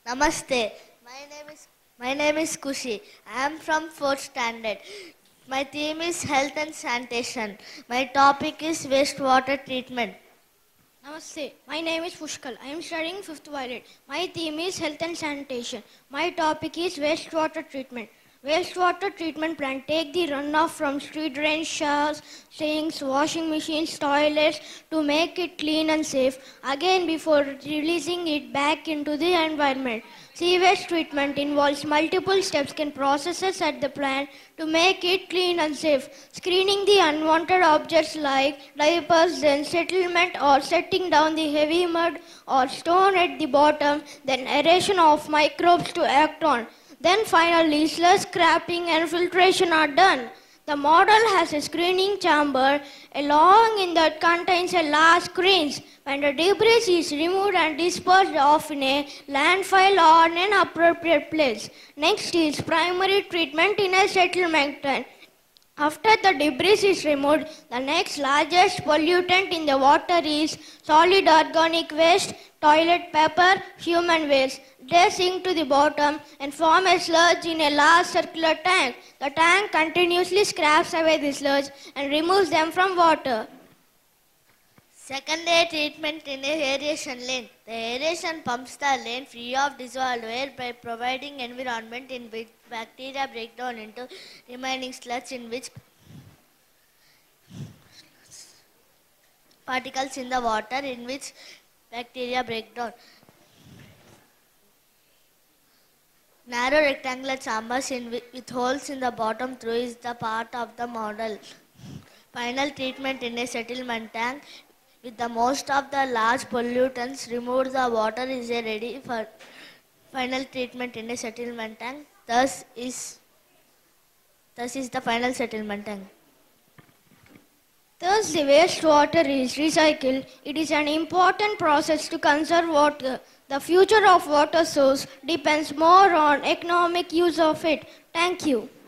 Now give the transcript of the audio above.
Namaste. My name is Kushi. I am from 4th standard. My theme is health and sanitation. My topic is wastewater treatment. Namaste. My name is Pushkal. I am studying 5th violet. My theme is health and sanitation. My topic is wastewater treatment. Wastewater treatment plant take the runoff from street drains, showers, sinks, washing machines, toilets to make it clean and safe again before releasing it back into the environment. Sewage treatment involves multiple steps and processes at the plant to make it clean and safe. Screening the unwanted objects like diapers, then settlement or setting down the heavy mud or stone at the bottom, then aeration of microbes to act on. Then finally, sludge scrapping and filtration are done. The model has a screening chamber along in that contains a large screens. When the debris is removed and disposed of in a landfill or in an appropriate place. Next is primary treatment in a settlement. After the debris is removed, the next largest pollutant in the water is solid organic waste, toilet paper, human waste. They sink to the bottom and form a sludge in a large circular tank. The tank continuously scraps away the sludge and removes them from water. Secondary treatment in a aeration lane. The aeration pumps the lane free of dissolved air by providing environment in which bacteria break down into remaining sludge in which particles in the water in which bacteria break down. Narrow rectangular chambers with holes in the bottom through is the part of the model. Final treatment in a settlement tank. With the most of the large pollutants removed, the water is ready for final treatment in a settlement tank. Thus is the final settlement tank. Thus, the wastewater is recycled. It is an important process to conserve water. The future of water source depends more on economic use of it. Thank you.